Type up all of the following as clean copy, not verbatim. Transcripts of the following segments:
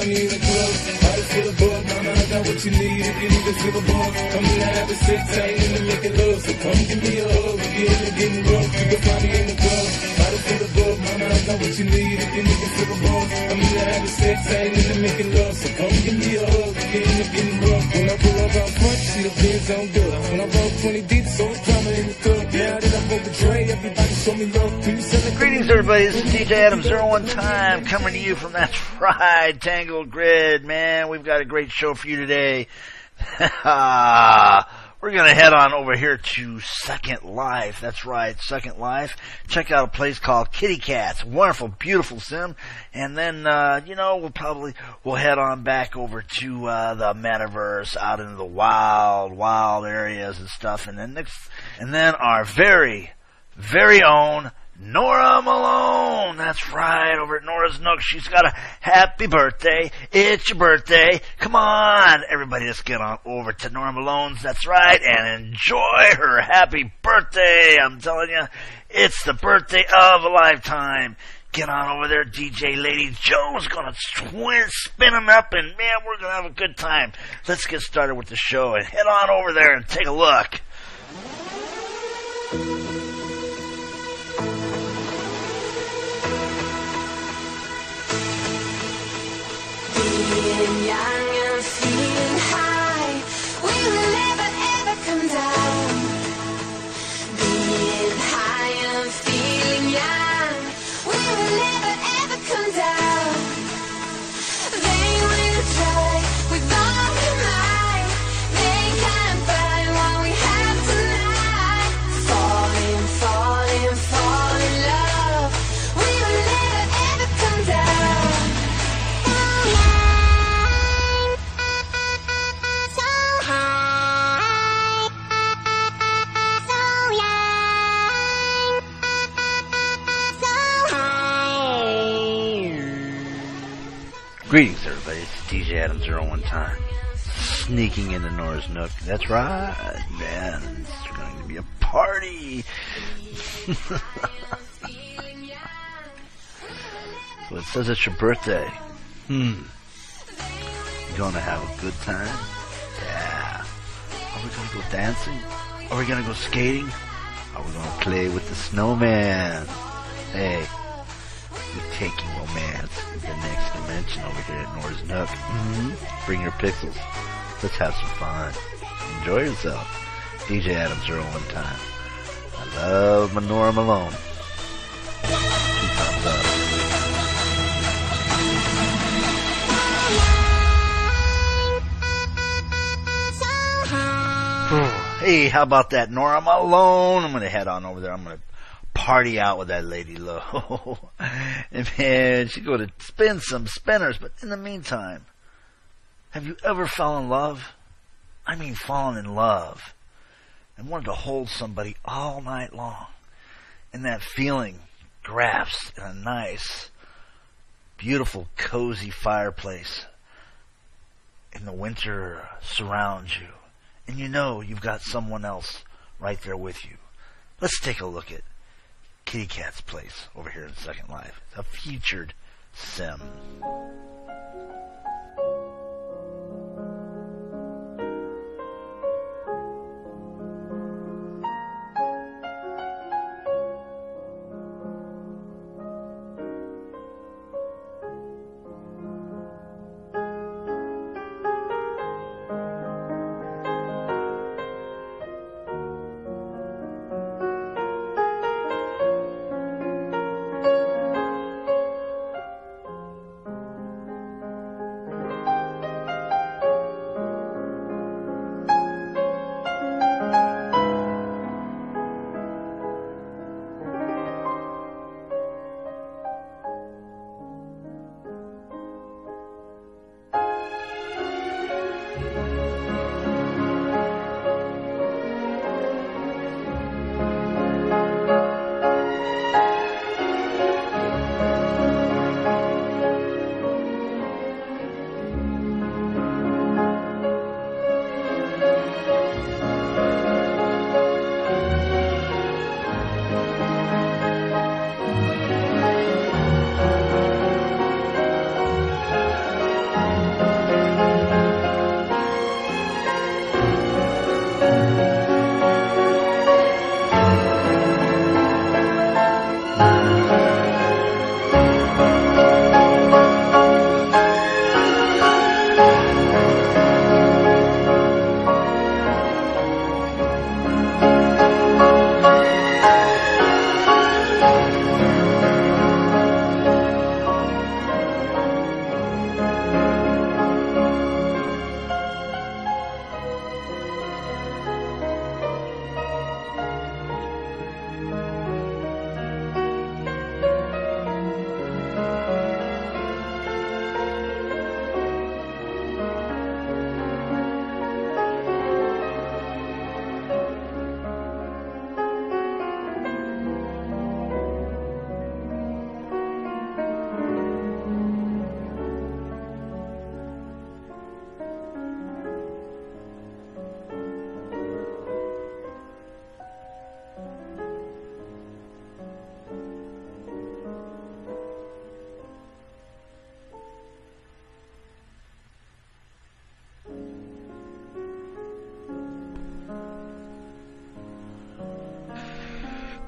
in the club. Bottle full of bug, mama, I got what you need if you need to feel a bug. I'm in the having sex, I ain't in the making love. So come give me a hug if you're in the getting rough. You can find me in the club. Bottle full of bug, mama, I got what you need if you need to feel a bug. I'm in the having sex, I ain't in the making love. So come give me a hug if you're in the getting rough. When I pull up out front, see the Benz on good. When I roll 20 deep, so it's drama in the club. Yeah, I did I vote betray. Everybody show me love. Greetings, everybody. This is DJ Adam 01 Time coming to you from that's right, Tangle Grid. Man, we've got a great show for you today. We're going to head on over here to SecondLife. That's right, SecondLife. Check out a place called KittyCats. Wonderful, beautiful sim. And then, we'll head on back over to the metaverse, out into the wild areas and stuff. And then our very own Nora Malone. That's right, over at Nora's Nook. She's got a happy birthday. It's your birthday. Come on, everybody, let's get on over to Nora Malone's. That's right, and enjoy her happy birthday. I'm telling you, it's the birthday of a lifetime. Get on over there. DJ Lady Joe's gonna spin them up, and man, we're gonna have a good time. Let's get started with the show and head on over there and take a look. Feeling young and feeling high, we will never ever come down. Being high and feeling young, we will never ever come down. They will try with all their might, they can't find what we have tonight. Fall in love, we will never ever come down. Greetings, everybody. It's DJ Adam 01 Time. Sneaking into Nora's Nook. That's right, man. It's going to be a party. So it says it's your birthday. You going to have a good time? Yeah. Are we going to go dancing? Are we going to go skating? Are we going to play with the snowman? Hey. We're taking romance to the next dimension over here at Nora's Nook. Bring your pixels. Let's have some fun. Enjoy yourself. DJ Adams 01 Time. I love my Nora Malone. 2 thumbs up. Hey, how about that Nora Malone? I'm going to head on over there. I'm going to party out with that lady low. And man, she's going to spin some spinners. But in the meantime, have you ever fallen in love? I mean, fallen in love and wanted to hold somebody all night long. And that feeling grasps in a nice, beautiful, cozy fireplace. And the winter surrounds you. And you know you've got someone else right there with you. Let's take a look at KittyCats place over here in SecondLife. It's a featured sim.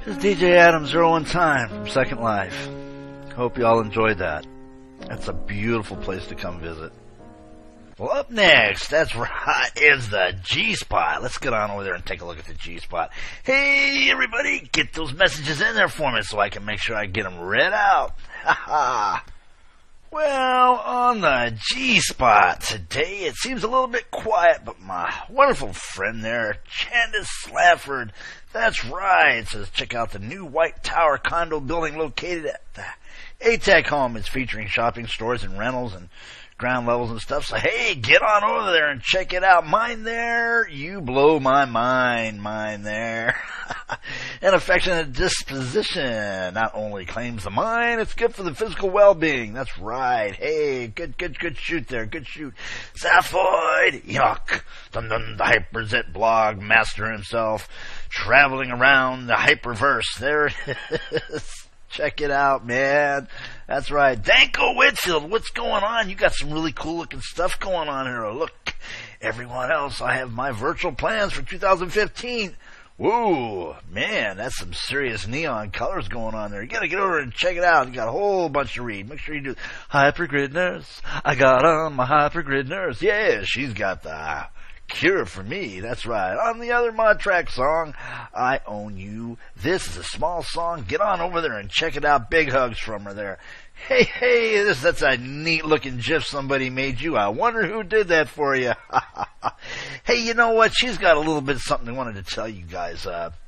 This is DJ Adam 01 Time from Second Life. Hope you all enjoyed that. That's a beautiful place to come visit. Well, up next, that's right, is the G-Spot. Let's get on over there and take a look at the G-Spot. Hey, everybody, get those messages in there for me so I can make sure I get them read out. Ha ha. Well, on the G-Spot today, it seems a little bit quiet, but my wonderful friend there, Candace Slafford, that's right, says check out the new White Tower condo building located at the Atek home. It's featuring shopping stores and rentals and ground levels and stuff. So, hey, get on over there and check it out. Mine there, you blow my mind. Mine there. An affectionate disposition not only claims the mind, it's good for the physical well-being. That's right. Hey, good shoot there. Good shoot. Zaphoid. Yuck. Dun dun, the Hyperzet blog master himself, traveling around the hyperverse. There it is. Check it out, man. That's right. Danko Whitfield, what's going on? You got some really cool looking stuff going on here. Look, everyone else, I have my virtual plans for 2015. Woo, man, that's some serious neon colors going on there. You gotta get over and check it out. You got a whole bunch to read. Make sure you do Hypergrid Nurse. I got on my Hypergrid Nurse. Yeah, she's got the cure for me. That's right. On the other Mod Track song, I Own You. This is a small song. Get on over there and check it out. Big hugs from her there. Hey, that's a neat looking GIF somebody made you. I wonder who did that for you. Hey, you know what? She's got a little bit of something I wanted to tell you guys.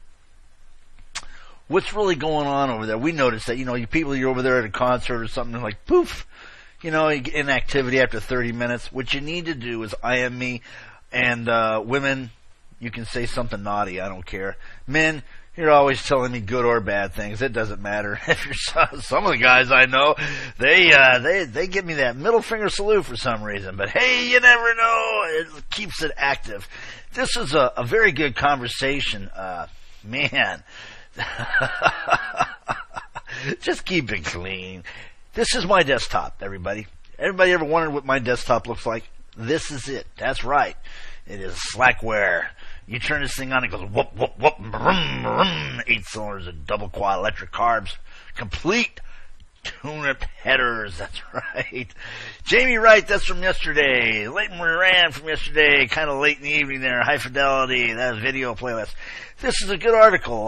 What's really going on over there? We noticed that, you people, you're over there at a concert or something, like, poof, you get inactivity after 30 minutes. What you need to do is IM me. And women, you can say something naughty, I don't care. Men, you're always telling me good or bad things. It doesn't matter. If you're some of the guys I know, they give me that middle finger salute for some reason. But hey, you never know. It keeps it active. This is a very good conversation. Man. Just keep it clean. This is my desktop, everybody. Everybody ever wondered what my desktop looks like? This is it. That's right. It is Slackware. You turn this thing on, it goes whoop, whoop, whoop, brum, brum. 8 cylinders of double quad electric carbs. Complete tune-up headers. That's right. Jamie Wright, that's from yesterday. Leighton Moran from yesterday. Kind of late in the evening there. High Fidelity. That video playlist. This is a good article.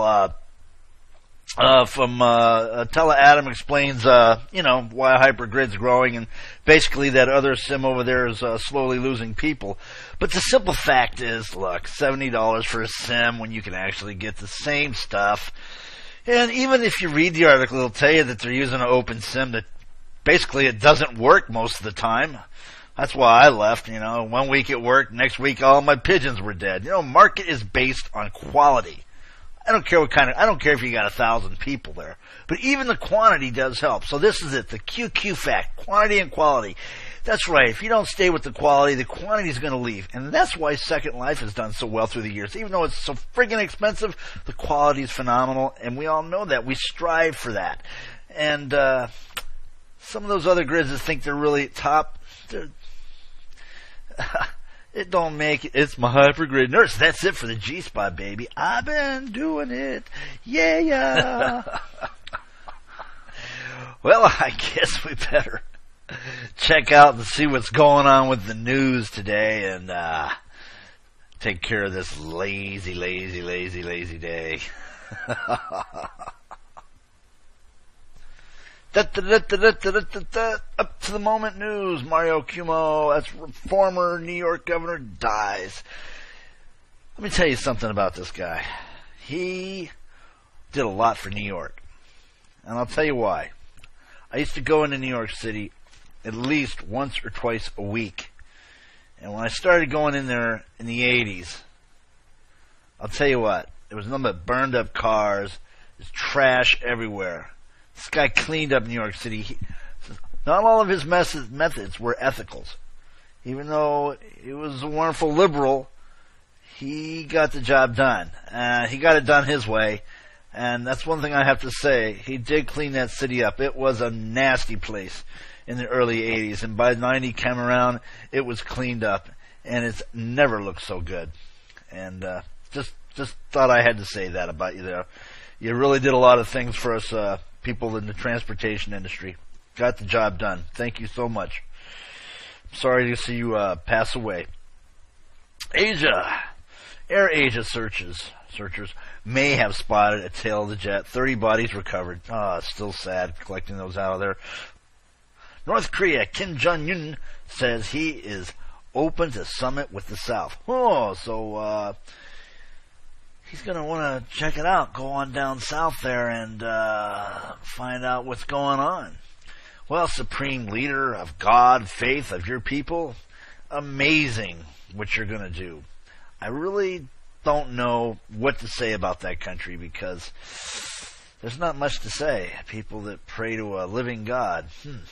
From Tele Adam explains, why Hypergrid's growing, and basically that other sim over there is slowly losing people. But the simple fact is, look, $70 for a sim when you can actually get the same stuff. And even if you read the article, it'll tell you that they're using an open sim that basically it doesn't work most of the time. That's why I left, 1 week it worked, next week all my pigeons were dead. Market is based on quality. I don't care if you got 1,000 people there, but even the quantity does help. So this is it, the QQ fact, quantity and quality. That's right. If you don't stay with the quality, the quantity is going to leave. And that's why Second Life has done so well through the years. Even though it's so friggin' expensive, the quality is phenomenal, and we all know that. We strive for that. And some of those other grids that think they're really top, it don't make it. It's my Hypergrid Nurse. That's it for the G-Spot, baby. I've been doing it. Yeah. Well, I guess we better check out and see what's going on with the news today and take care of this lazy day. Up to the moment news. Mario Cuomo, that's former New York governor, dies. Let me tell you something about this guy. He did a lot for New York. And I'll tell you why. I used to go into New York City at least once or twice a week. And when I started going in there in the 80s, I'll tell you what, there was nothing but burned up cars, there's trash everywhere. This guy cleaned up New York City. Not all of his methods were ethicals. Even though he was a wonderful liberal, he got the job done. He got it done his way. And that's one thing I have to say. He did clean that city up. It was a nasty place in the early 80s. And by the 90 came around, it was cleaned up. And it's never looked so good. And just thought I had to say that about you there. You really did a lot of things for us people in the transportation industry. Got the job done. Thank you so much. Sorry to see you pass away. Asia. Air Asia searchers may have spotted a tail of the jet. 30 bodies recovered. Still sad collecting those out of there. North Korea, Kim Jong-un says he is open to summit with the South. So he's going to want to check it out. Go on down south there and find out what's going on. Well, Supreme Leader of God, faith of your people, amazing what you're going to do. I really don't know what to say about that country because there's not much to say. People that pray to a living God.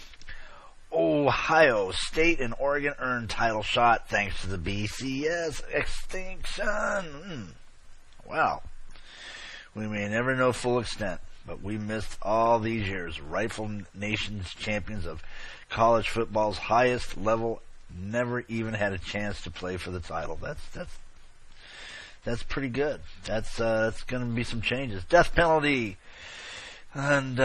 Ohio State and Oregon earned title shot thanks to the BCS extinction. Wow. We may never know full extent, but we missed all these years. Rightful nations champions of college football's highest level never even had a chance to play for the title. That's pretty good. That's going to be some changes. Death penalty and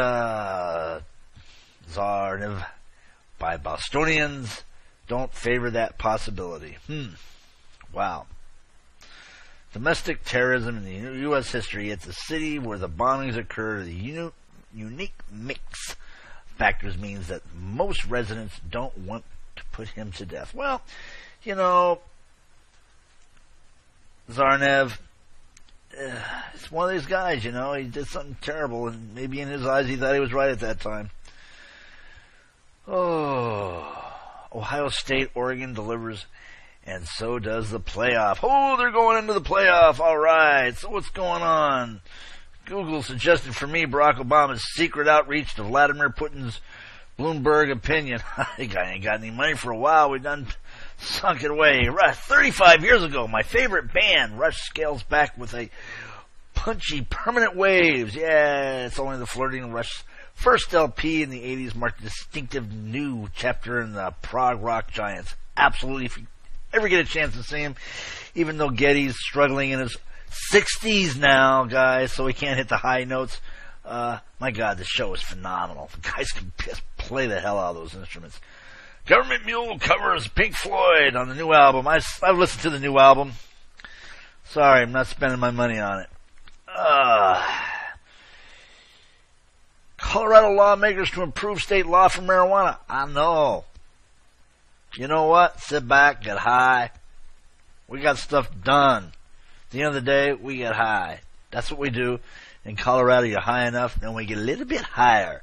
Tsarnaev by Bostonians don't favor that possibility. Wow. Domestic terrorism in the U.S. history. It's a city where the bombings occur. The unique mix factors means that most residents don't want to put him to death. Well, you know, Tsarnaev, it's one of these guys, you know, he did something terrible, and maybe in his eyes he thought he was right at that time. Ohio State, Oregon delivers, and so does the playoff. They're going into the playoff, all right. So what's going on? Google suggested for me Barack Obama's secret outreach to Vladimir Putin's Bloomberg opinion. I ain't got any money for a while. We done sunk it away. 35 years ago, my favorite band, Rush, scales back with a punchy Permanent Waves. Yeah, it's only the flirting Rush. First LP in the 80s marked a distinctive new chapter in the prog rock giants. Absolutely. If you ever get a chance to see him, even though Geddy's struggling in his 60s now, guys, so he can't hit the high notes. My God, the show is phenomenal. The guys can play the hell out of those instruments. Government Mule covers Pink Floyd on the new album. I've listened to the new album. Sorry, I'm not spending my money on it. Colorado lawmakers to improve state law for marijuana. I know. You know what? Sit back, get high. We got stuff done. At the end of the day, we get high. That's what we do. In Colorado, you're high enough, then we get a little bit higher.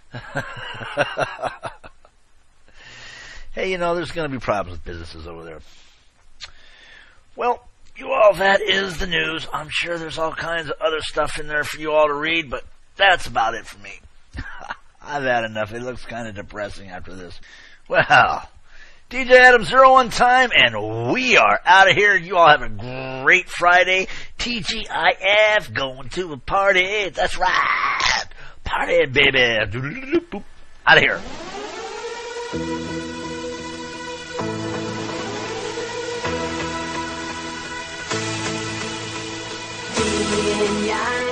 Hey, you know, there's going to be problems with businesses over there. Well, you all, that is the news. I'm sure there's all kinds of other stuff in there for you all to read, but that's about it for me. I've had enough. It looks kind of depressing after this. Well, DJ Adams 01 time, and we are out of here. You all have a great Friday. TGIF, going to a party. That's right. Party, baby. Out of here. In your